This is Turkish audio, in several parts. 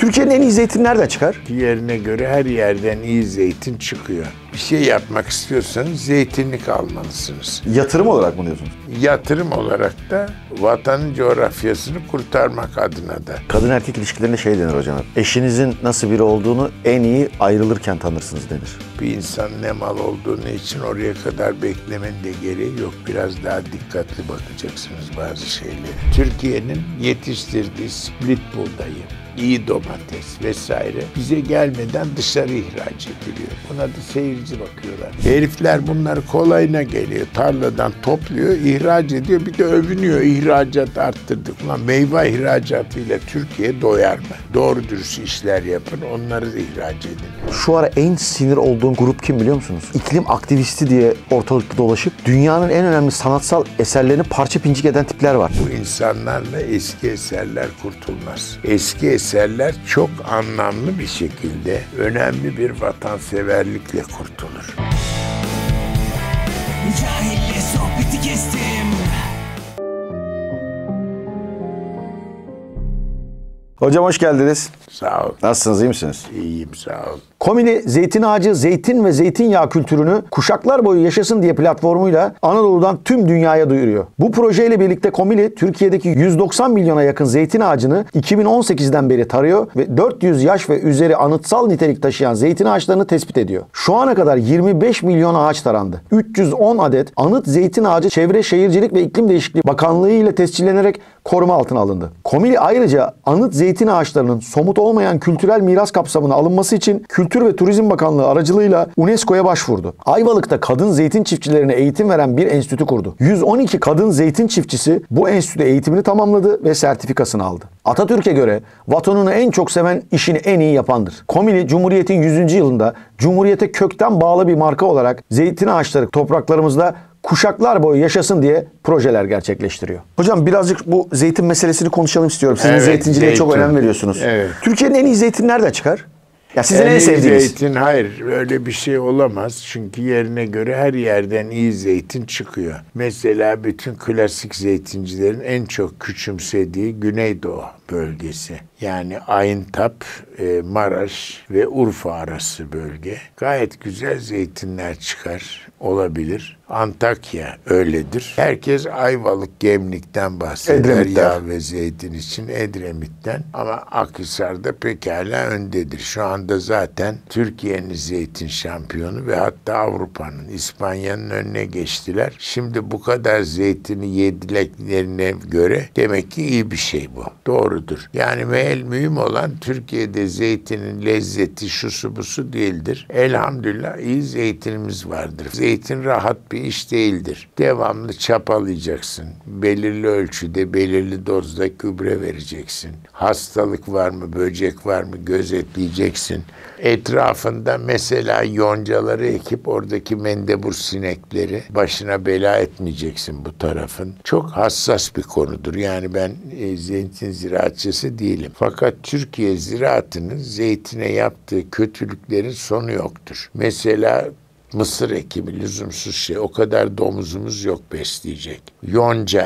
Türkiye'nin en iyi zeytin nereden çıkar? Yerine göre her yerden iyi zeytin çıkıyor. Bir şey yapmak istiyorsanız zeytinlik almalısınız. Yatırım olarak mı diyorsunuz? Yatırım olarak da vatanın coğrafyasını kurtarmak adına da. Kadın erkek ilişkilerinde şey denir hocam. Eşinizin nasıl biri olduğunu en iyi ayrılırken tanırsınız denir. Bir insan ne mal olduğunu için oraya kadar beklemenin de gereği yok. Biraz daha dikkatli bakacaksınız bazı şeyleri. Türkiye'nin yetiştirdiği split buğdayı, iyi domates vesaire bize gelmeden dışarı ihraç ediliyor. Buna da seyirci bakıyorlar. Herifler bunları kolayına geliyor. Tarladan topluyor, ihraç ediyor. Bir de övünüyor. İhracat arttırdık. Ulan meyve ihracatıyla Türkiye doyar mı? Doğru dürüst işler yapın. Onları da ihraç edin. Şu ara en sinir olduğum grup kim biliyor musunuz? İklim aktivisti diye ortalıkta dolaşıp dünyanın en önemli sanatsal eserlerini parça pinçik eden tipler var. Bu insanlarla eski eserler kurtulmaz. Eski eserler çok anlamlı bir şekilde önemli bir vatanseverlikle kurtulur. Cahille sohbeti kestim. Hocam hoş geldiniz. Sağ ol. Nasılsınız, iyi misiniz? İyiyim, sağ ol. Komili Zeytin Ağacı, zeytin ve zeytinyağı kültürünü kuşaklar boyu yaşasın diye platformuyla Anadolu'dan tüm dünyaya duyuruyor. Bu projeyle birlikte Komili, Türkiye'deki 190 milyona yakın zeytin ağacını 2018'den beri tarıyor ve 400 yaş ve üzeri anıtsal nitelik taşıyan zeytin ağaçlarını tespit ediyor. Şu ana kadar 25 milyon ağaç tarandı. 310 adet anıt zeytin ağacı Çevre Şehircilik ve İklim Değişikliği Bakanlığı ile tescillenerek koruma altına alındı. Komili ayrıca anıt zeytin ağaçlarının somut olmayan kültürel miras kapsamına alınması için Kültür ve Turizm Bakanlığı aracılığıyla UNESCO'ya başvurdu. Ayvalık'ta kadın zeytin çiftçilerine eğitim veren bir enstitü kurdu. 112 kadın zeytin çiftçisi bu enstitüde eğitimini tamamladı ve sertifikasını aldı. Atatürk'e göre vatanını en çok seven işini en iyi yapandır. Komili, Cumhuriyet'in 100. yılında Cumhuriyet'e kökten bağlı bir marka olarak zeytin ağaçları topraklarımızda kuşaklar boyu yaşasın diye projeler gerçekleştiriyor. Hocam birazcık bu zeytin meselesini konuşalım istiyorum. Sizin zeytinciliğe çok önem veriyorsunuz. Evet. Türkiye'nin en iyi zeytin nereden çıkar? Ya sizin en sevdiğiniz. Zeytin, hayır öyle bir şey olamaz. Çünkü yerine göre her yerden iyi zeytin çıkıyor. Mesela bütün klasik zeytincilerin en çok küçümsediği Güneydoğu bölgesi. Yani Ayıntap, Maraş ve Urfa arası bölge. Gayet güzel zeytinler çıkar, olabilir. Antakya öyledir. Herkes Ayvalık, Gemlik'ten bahseder yağ ve zeytin için, Edremit'ten. Ama Akhisar'da pekala öndedir. Şu anda zaten Türkiye'nin zeytin şampiyonu ve hatta Avrupa'nın, İspanya'nın önüne geçtiler. Şimdi bu kadar zeytini yediklerine göre demek ki iyi bir şey bu. Doğrudur. Yani mühim olan Türkiye'de zeytinin lezzeti, şusu busu değildir. Elhamdülillah iyi zeytinimiz vardır. Zeytin rahat bir iş değildir. Devamlı çapalayacaksın. Belirli ölçüde, belirli dozda gübre vereceksin. Hastalık var mı, böcek var mı gözetleyeceksin. Etrafında mesela yoncaları ekip oradaki mendebur sinekleri başına bela etmeyeceksin bu tarafın. Çok hassas bir konudur. Yani ben zeytin ziraatçısı değilim. Fakat Türkiye ziraatının zeytine yaptığı kötülüklerin sonu yoktur. Mesela mısır ekimi lüzumsuz şey. O kadar domuzumuz yok besleyecek. Yonca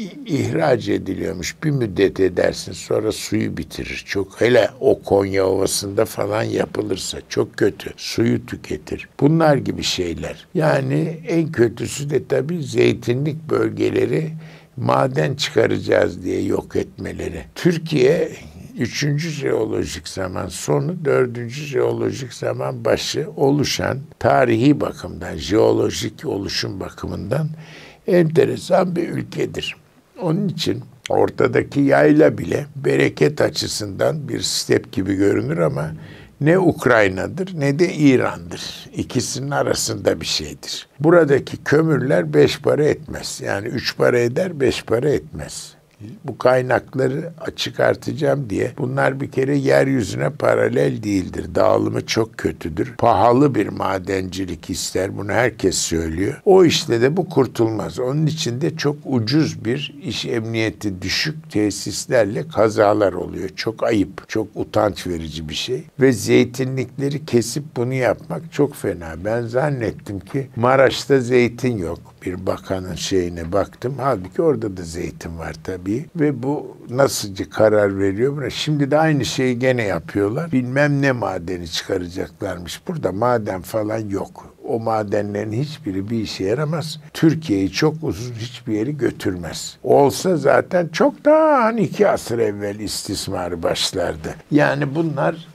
ihraç ediliyormuş. Bir müddet edersin sonra suyu bitirir. Çok hele o Konya Ovası'nda falan yapılırsa çok kötü. Suyu tüketir. Bunlar gibi şeyler. Yani en kötüsü de tabii zeytinlik bölgeleri maden çıkaracağız diye yok etmeleri. Türkiye 3. jeolojik zaman sonu, 4. jeolojik zaman başı oluşan tarihi bakımdan, jeolojik oluşum bakımından enteresan bir ülkedir. Onun için ortadaki yayla bile bereket açısından bir step gibi görünür ama ne Ukrayna'dır ne de İran'dır. İkisinin arasında bir şeydir. Buradaki kömürler 5 para etmez. Yani 3 para eder, 5 para etmez. Bu kaynakları çıkartacağım diye bunlar bir kere yeryüzüne paralel değildir. Dağılımı çok kötüdür. Pahalı bir madencilik ister. Bunu herkes söylüyor. O işte de bu kurtulmaz. Onun için de çok ucuz bir iş emniyeti düşük tesislerle kazalar oluyor. Çok ayıp, çok utanç verici bir şey. Ve zeytinlikleri kesip bunu yapmak çok fena. Ben zannettim ki Maraş'ta zeytin yok. bir bakanın şeyine baktım. Halbuki orada da zeytin var tabii. Ve bu nasılcı karar veriyor buna? Şimdi de aynı şeyi gene yapıyorlar. Bilmem ne madeni çıkaracaklarmış. Burada maden falan yok. O madenlerin hiçbiri bir işe yaramaz. Türkiye'yi çok uzun hiçbir yere götürmez. Olsa zaten çoktan 2 asır evvel istismarı başlardı. Yani bunlar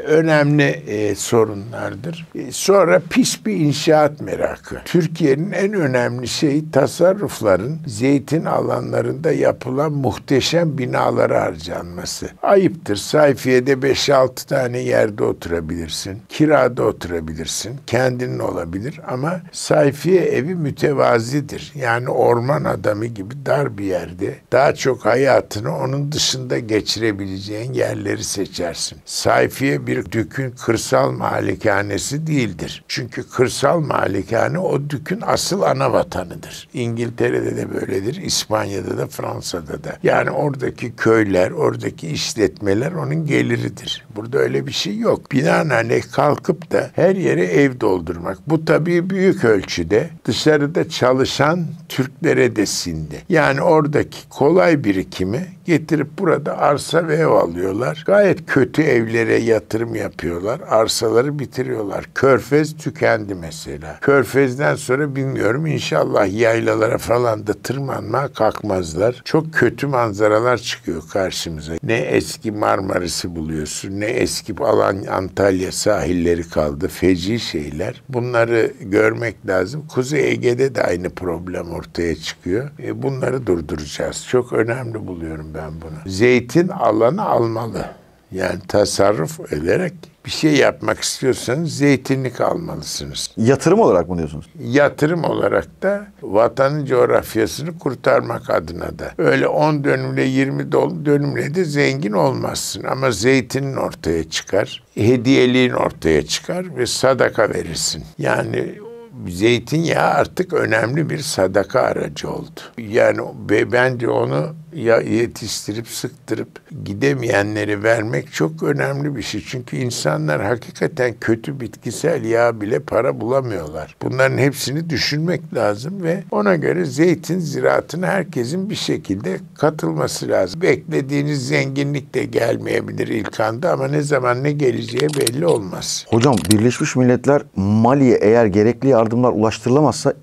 önemli sorunlardır. Sonra pis bir inşaat merakı. Türkiye'nin en önemli şeyi tasarrufların zeytin alanlarında yapılan muhteşem binalara harcanması. Ayıptır. Sayfiye'de 5-6 tane yerde oturabilirsin. Kirada oturabilirsin. Kendinin olabilir ama sayfiye evi mütevazidir. Yani orman adamı gibi dar bir yerde daha çok hayatını onun dışında geçirebileceğin yerleri seçersin. Sayfiye bir dükün kırsal malikanesi değildir. Çünkü kırsal malikane o dükün asıl ana vatanıdır. İngiltere'de de böyledir, İspanya'da da, Fransa'da da. Yani oradaki köyler, oradaki işletmeler onun geliridir. Burada öyle bir şey yok. Binaenaleyh kalkıp da her yere ev doldurmak. Bu tabii büyük ölçüde dışarıda çalışan Türklere de sindi. Yani oradaki kolay birikimi getirip burada arsa ve ev alıyorlar. Gayet kötü evlere yatırım yapıyorlar. Arsaları bitiriyorlar. Körfez tükendi mesela. Körfez'den sonra bilmiyorum, inşallah yaylalara falan da tırmanmaya kalkmazlar. Çok kötü manzaralar çıkıyor karşımıza. Ne eski Marmaris'i buluyorsun, ne eski Antalya sahilleri kaldı. Feci şeyler. Bunları görmek lazım. Kuzey Ege'de de aynı problem ortaya çıkıyor. Bunları durduracağız. Çok önemli buluyorum ben bunu. Zeytin alanı almalı. Yani tasarruf ederek bir şey yapmak istiyorsanız zeytinlik almalısınız. Yatırım olarak mı diyorsunuz? Yatırım olarak da vatanın coğrafyasını kurtarmak adına da. Öyle 10 dönümle 20 dönümle de zengin olmazsın. Ama zeytinin ortaya çıkar, hediyeliğin ortaya çıkar ve sadaka verirsin. Yani zeytinyağı artık önemli bir sadaka aracı oldu. Yani bence onu yetiştirip sıktırıp gidemeyenleri vermek çok önemli bir şey. Çünkü insanlar hakikaten kötü bitkisel yağ bile para bulamıyorlar. Bunların hepsini düşünmek lazım ve ona göre zeytin ziraatına herkesin bir şekilde katılması lazım. Beklediğiniz zenginlik de gelmeyebilir ilk anda ama ne zaman ne geleceği belli olmaz. Hocam, Birleşmiş Milletler Mali'ye eğer gerekli yardımlar ulaştırılamazsa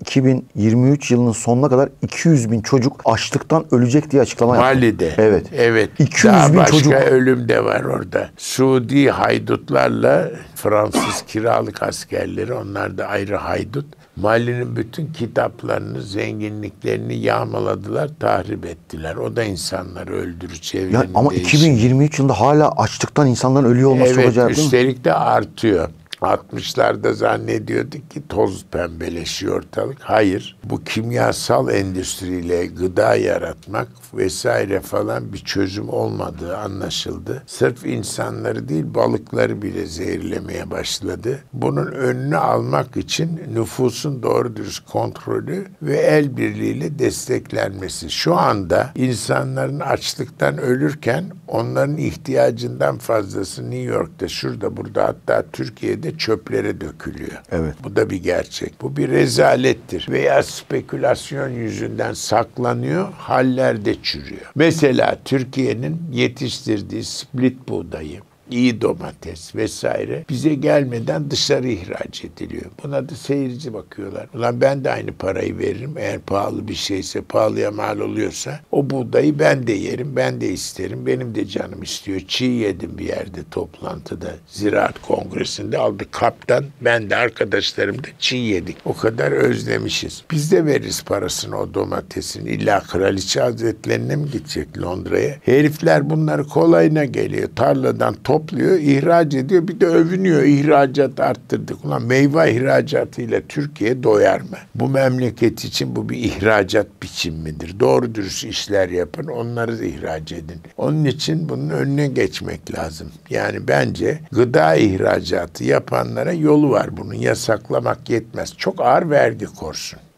2023 yılının sonuna kadar 200 bin çocuk açlıktan ölecek diye açıklama yaptı. Mali'de. Evet. Evet. 200 Daha bin başka çocuk. ölüm de var orada. Suudi haydutlarla Fransız kiralık askerleri, onlar da ayrı haydut. Mali'nin bütün kitaplarını, zenginliklerini yağmaladılar, tahrip ettiler. O da insanları öldürür, çevrenin Yani ama değişir. 2023 yılında hala açlıktan insanların ölüyor olması çok Evet, acayip değil mi? üstelik de artıyor. 60'larda zannediyorduk ki toz pembeleşiyor ortalık. Hayır, bu kimyasal endüstriyle gıda yaratmak vesaire falan bir çözüm olmadığı anlaşıldı. Sırf insanları değil, balıkları bile zehirlemeye başladı. Bunun önünü almak için nüfusun doğru dürüst kontrolü ve el birliğiyle desteklenmesi. Şu anda insanların açlıktan ölürken onların ihtiyacından fazlası New York'ta, şurada, burada, hatta Türkiye'de çöplere dökülüyor. Evet. Bu da bir gerçek. Bu bir rezalettir. Veya spekülasyon yüzünden saklanıyor, hallerde çürüyor. Mesela Türkiye'nin yetiştirdiği split buğdayı, iyi domates vesaire bize gelmeden dışarı ihraç ediliyor. Buna da seyirci bakıyorlar. Ulan ben de aynı parayı veririm. Eğer pahalı bir şeyse, pahalıya mal oluyorsa o buğdayı ben de yerim, ben de isterim. Benim de canım istiyor. Çiğ yedim bir yerde toplantıda. Ziraat Kongresi'nde aldı kaptan. Ben de arkadaşlarım da çiğ yedik. O kadar özlemişiz. Biz de veririz parasını o domatesin. İlla Kraliçe Hazretlerine mi gidecek Londra'ya? Herifler bunları kolayına geliyor. Tarladan topluyor, ihraç ediyor. Bir de övünüyor. İhracat arttırdık. Ulan meyve ihracatıyla Türkiye doyar mı? Bu memleket için bu bir ihracat biçimidir. Doğru dürüst işler yapın. Onları da ihraç edin. Onun için bunun önüne geçmek lazım. Yani bence gıda ihracatı yapanlara yolu var bunun. Yasaklamak yetmez. Çok ağır vergi korsun.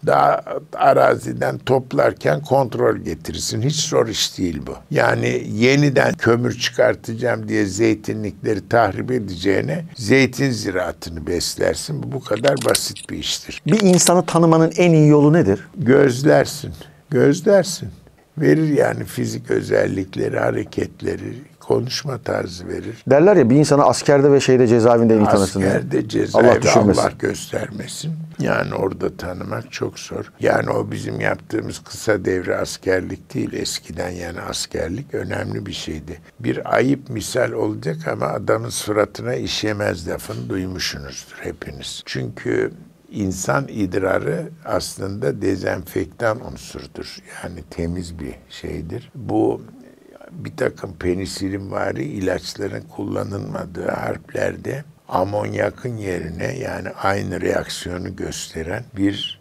Daha araziden toplarken kontrol getirirsin. Hiç zor iş değil bu. Yani yeniden kömür çıkartacağım diye zeytinlikleri tahrip edeceğine zeytin ziraatını beslersin. Bu kadar basit bir iştir. Bir insanı tanımanın en iyi yolu nedir? Gözlersin. Gözlersin. Verir yani fizik özellikleri, hareketleri, konuşma tarzı verir. Derler ya bir insanı askerde ve cezaevinde en iyi tanırsın diye. Askerde, cezaevinde düşürmesin. Allah göstermesin. Yani orada tanımak çok zor. Yani o bizim yaptığımız kısa devre askerlik değil. Eskiden yani askerlik önemli bir şeydi. Bir ayıp misal olacak ama adamın suratına işemez lafını duymuşsunuzdur hepiniz. Çünkü İnsan idrarı aslında dezenfektan unsurdur. Yani temiz bir şeydir. Bu bir takım penisilin ilaçların kullanılmadığı harplerde amonyakın yerine yani aynı reaksiyonu gösteren bir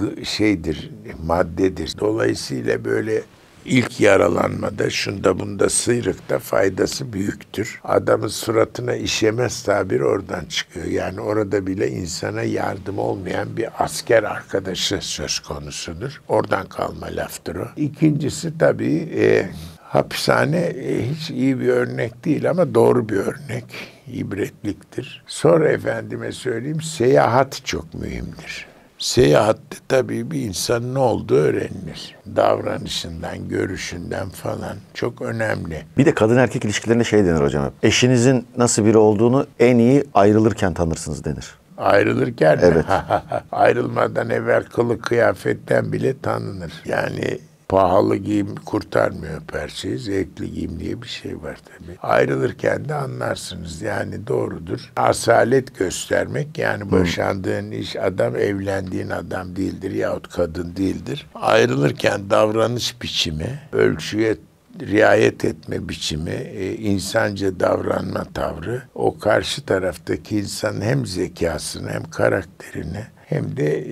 maddedir. Dolayısıyla böyle İlk yaralanmada, şunda bunda sıyrıkta faydası büyüktür. Adamın suratına işemez tabir oradan çıkıyor. Yani orada bile insana yardım olmayan bir asker arkadaşı söz konusudur. Oradan kalma laftır o. İkincisi tabii hapishane hiç iyi bir örnek değil ama doğru bir örnek. İbretliktir. Sonra efendime söyleyeyim seyahat çok mühimdir. Seyahatte tabii bir insanın ne olduğu öğrenilir. Davranışından, görüşünden falan çok önemli. Bir de kadın erkek ilişkilerinde denir hocam hep. Eşinizin nasıl biri olduğunu en iyi ayrılırken tanırsınız denir. Ayrılırken evet. Ayrılmadan evvel kılık kıyafetten bile tanınır. Yani pahalı giyim kurtarmıyor perçeyi, zevkli giyim diye bir şey var tabii. Ayrılırken de anlarsınız yani doğrudur. Asalet göstermek yani boşandığın iş adam evlendiğin adam değildir yahut kadın değildir. Ayrılırken davranış biçimi, ölçüye riayet etme biçimi, insanca davranma tavrı o karşı taraftaki insanın hem zekasını hem karakterini hem de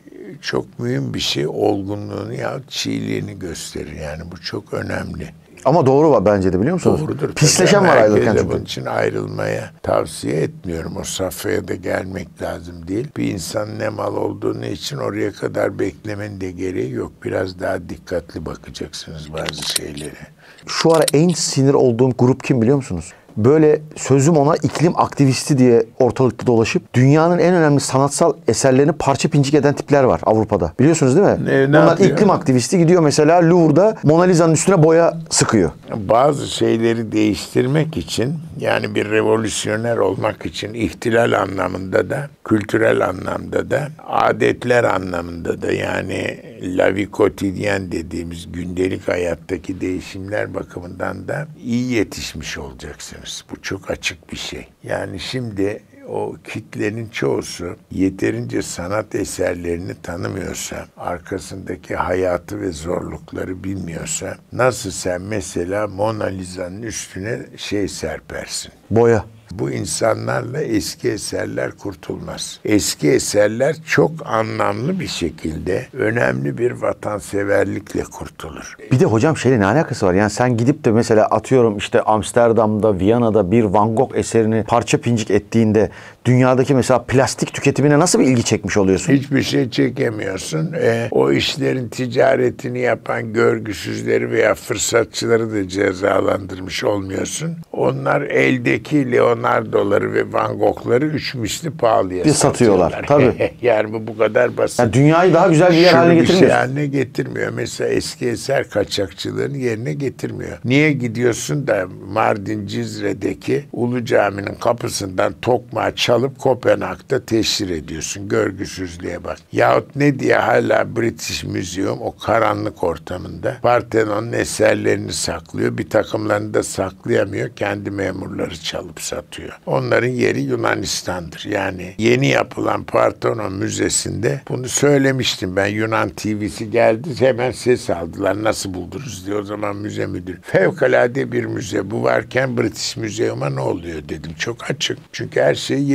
çok mühim bir şey olgunluğunu yahut çiğliğini gösterir. Yani bu çok önemli. Ama doğru var bence de biliyor musunuz? Doğrudur. Pisleşen var ayrılırken çünkü. Bunun için ayrılmaya tavsiye etmiyorum. O safhaya da gelmek lazım değil. Bir insanın ne mal olduğunu için oraya kadar beklemenin de gereği yok. Biraz daha dikkatli bakacaksınız bazı şeylere. Şu ara en sinir olduğum grup kim biliyor musunuz? Böyle sözüm ona iklim aktivisti diye ortalıkta dolaşıp dünyanın en önemli sanatsal eserlerini parça pinçik eden tipler var Avrupa'da. Biliyorsunuz değil mi? Bunlar yapıyor? iklim aktivisti gidiyor mesela Louvre'da Mona Lisa'nın üstüne boya sıkıyor. Bazı şeyleri değiştirmek için yani bir revolüsyoner olmak için ihtilal anlamında da kültürel anlamda da adetler anlamında da yani la vie quotidienne dediğimiz gündelik hayattaki değişimler bakımından da iyi yetişmiş olacaksınız. Bu çok açık bir şey. Yani şimdi o kitlenin çoğusu yeterince sanat eserlerini tanımıyorsa, arkasındaki hayatı ve zorlukları bilmiyorsa, nasıl sen mesela Mona Lisa'nın üstüne serpersin? Boya. Bu insanlarla eski eserler kurtulmaz. Eski eserler çok anlamlı bir şekilde önemli bir vatanseverlikle kurtulur. Bir de hocam ne alakası var? Yani sen gidip de mesela atıyorum Amsterdam'da, Viyana'da bir Van Gogh eserini parça pincik ettiğinde dünyadaki mesela plastik tüketimine nasıl bir ilgi çekmiş oluyorsun? Hiçbir şey çekemiyorsun. O işlerin ticaretini yapan görgüsüzleri veya fırsatçıları da cezalandırmış olmuyorsun. Onlar eldeki Leonardo'ları ve Van Gogh'ları 3 misli pahalıya satıyorlar. Tabii. Yani bu kadar basit. Yani dünyayı daha güzel bir yer haline getirmiyor. Bir şey haline getirmiyor. Mesela eski eser kaçakçılarını yerine getirmiyor. Niye gidiyorsun da Mardin Cizre'deki Ulu Cami'nin kapısından tokmağı çalıp Kopenhag'da teşhir ediyorsun? Görgüsüzlüğe bak. Yahut ne diye hala British Museum o karanlık ortamında Partenon'un eserlerini saklıyor. Bir takımlarını da saklayamıyor. Kendi memurları çalıp satıyor. Onların yeri Yunanistan'dır. Yani yeni yapılan Parthenon Müzesi'nde bunu söylemiştim ben. Yunan TV'si geldi hemen ses aldılar. Nasıl buldunuz diye o zaman müze müdürü. Fevkalade bir müze. Bu varken British Museum'a ne oluyor dedim. Çok açık. Çünkü her şey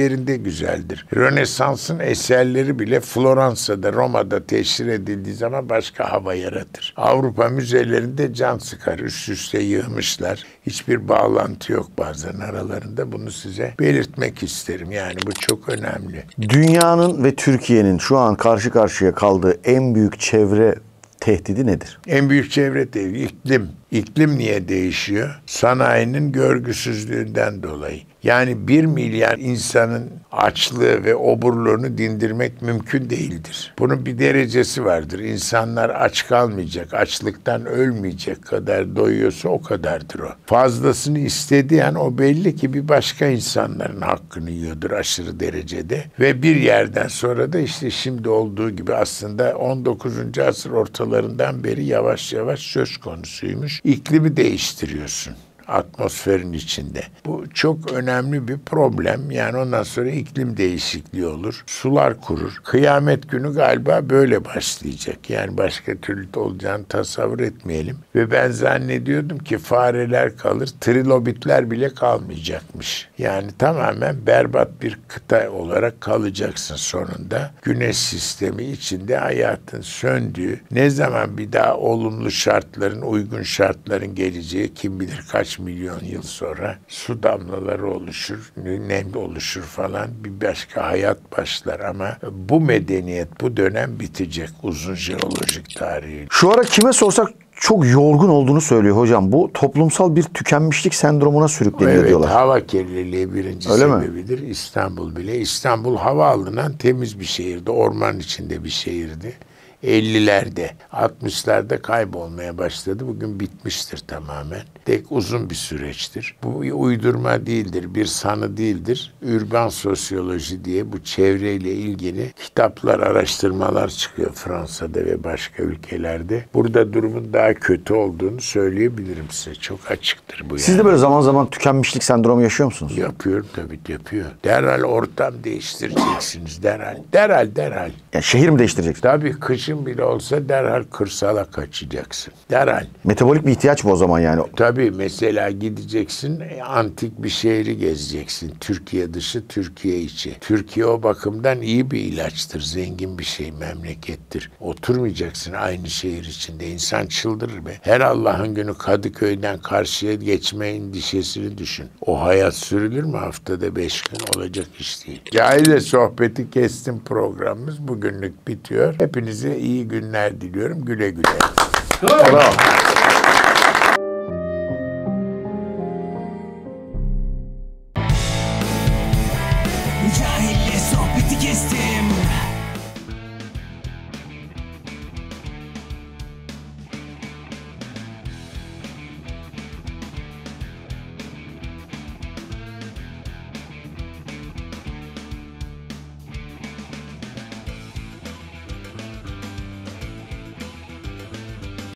müzelerinde güzeldir. Rönesans'ın eserleri bile Floransa'da, Roma'da teşhir edildiği zaman başka hava yaratır. Avrupa müzelerinde can sıkar, üst üste yığmışlar. Hiçbir bağlantı yok bazen aralarında. Bunu size belirtmek isterim. Yani bu çok önemli. Dünyanın ve Türkiye'nin şu an karşı karşıya kaldığı en büyük çevre tehdidi nedir? En büyük çevre tehdidi iklim. İklim niye değişiyor? Sanayinin görgüsüzlüğünden dolayı. Yani 1 milyar insanın açlığı ve oburluğunu dindirmek mümkün değildir. Bunun bir derecesi vardır. İnsanlar aç kalmayacak, açlıktan ölmeyecek kadar doyuyorsa o kadardır o. Fazlasını istediği an o belli ki bir başka insanların hakkını yiyordur aşırı derecede. Ve bir yerden sonra da işte şimdi olduğu gibi aslında 19. asır ortalarından beri yavaş yavaş söz konusuymuş. İklimi değiştiriyorsun atmosferin içinde. Bu çok önemli bir problem. Yani ondan sonra iklim değişikliği olur. Sular kurur. Kıyamet günü galiba böyle başlayacak. Yani başka türlü olacağını tasavvur etmeyelim. Ve ben zannediyordum ki fareler kalır, trilobitler bile kalmayacakmış. Yani tamamen berbat bir kıta olarak kalacaksın sonunda. Güneş sistemi içinde hayatın söndüğü, ne zaman bir daha olumlu şartların, uygun şartların geleceği kim bilir kaç milyon yıl sonra su damlaları oluşur, nem oluşur falan, bir başka hayat başlar ama bu medeniyet, bu dönem bitecek uzun jeolojik tarihi. Şu ara kime sorsak çok yorgun olduğunu söylüyor hocam. Bu toplumsal bir tükenmişlik sendromuna sürükleniyor Evet, diyorlar. hava kirliliği birinci Öyle mi? sebebidir. İstanbul bile. İstanbul havaalanından temiz bir şehirdi. Orman içinde bir şehirdi. 50'lerde, 60'larda kaybolmaya başladı. Bugün bitmiştir tamamen. Pek uzun bir süreçtir. Bu bir uydurma değildir, bir sanı değildir. Ürban sosyoloji diye bu çevreyle ilgili kitaplar, araştırmalar çıkıyor Fransa'da ve başka ülkelerde. Burada durumun daha kötü olduğunu söyleyebilirim size. Çok açıktır bu yani. Siz de böyle zaman zaman tükenmişlik sendromu yaşıyor musunuz? Yapıyorum tabii, yapıyor. Derhal ortam değiştireceksiniz, derhal. Derhal. Yani şehir mi değiştireceksiniz? Tabii kışın bile olsa derhal kırsala kaçacaksın. Derhal. Metabolik bir ihtiyaç bu o zaman yani. Tabii mesela gideceksin, antik bir şehri gezeceksin. Türkiye dışı, Türkiye içi. Türkiye o bakımdan iyi bir ilaçtır. Zengin bir şey, memlekettir. Oturmayacaksın aynı şehir içinde. İnsan çıldırır be. Her Allah'ın günü Kadıköy'den karşıya geçme endişesini düşün. O hayat sürülür mü haftada 5 gün? Olacak iş değil. Cahil'le sohbeti kestim programımız. Bugünlük bitiyor. Hepinize iyi günler diliyorum. Güle güle. Bravo.